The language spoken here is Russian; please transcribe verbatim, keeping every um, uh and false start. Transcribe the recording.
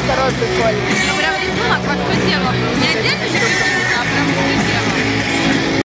Второй прикольный. Ну прям рисунок во все тело. Не отдельно, а прям все тело.